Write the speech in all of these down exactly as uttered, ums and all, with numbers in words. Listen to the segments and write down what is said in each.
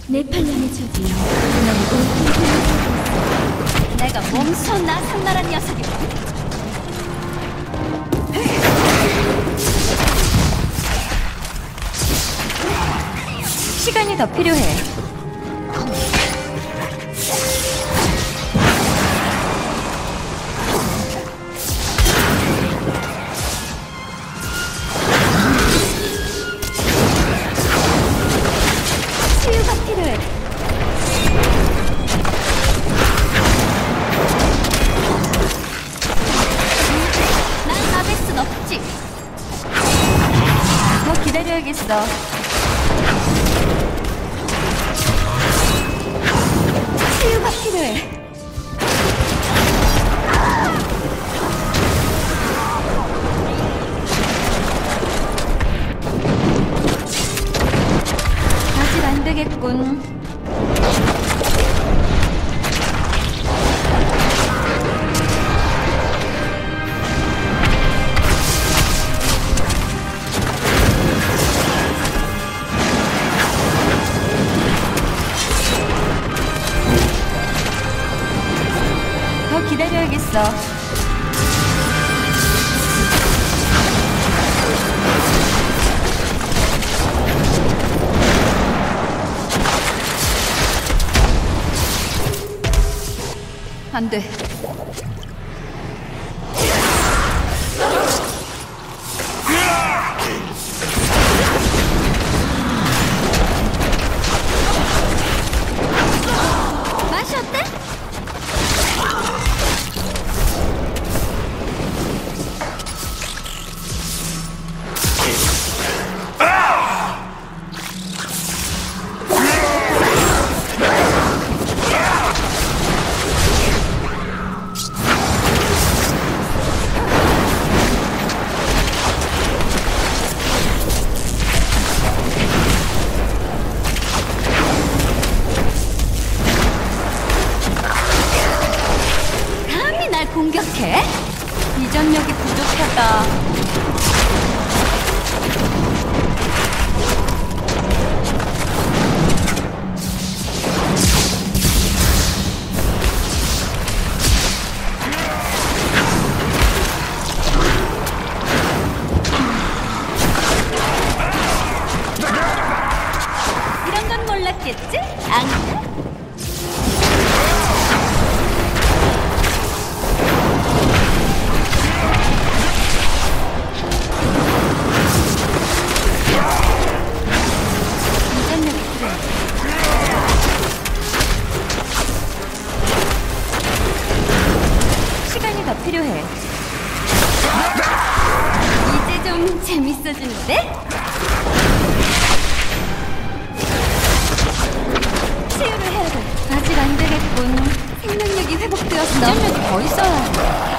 네팔렘의 적이 넌 온통 내가 몸소 나상나란 녀석이야. 시간이 더 필요해. 치유가 필요해. 난 나댈 순 없지. 더 기다려야겠어. 치유가 필요해. 아직 안 되겠군. 더 기다려야겠어. 안 돼. 맛이 어때? 감히 날 공격해? 이전력이 부족하다. 이런 건 몰랐겠지? 안 이전력이 필요해. 시간이 더 필요해. 이제 좀 재밌어지는데? 치유를 해야 돼. 아직 안 되겠군. 생명력이 회복되었어. 이전력이 더 있어야 해.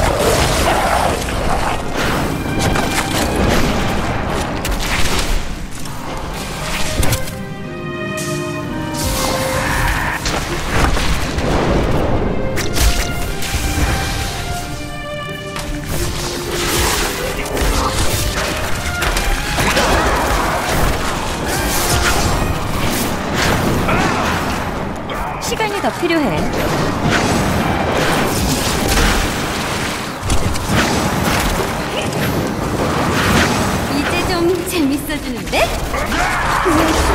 시간이 더 필요해. 이제 좀 재밌어지는데?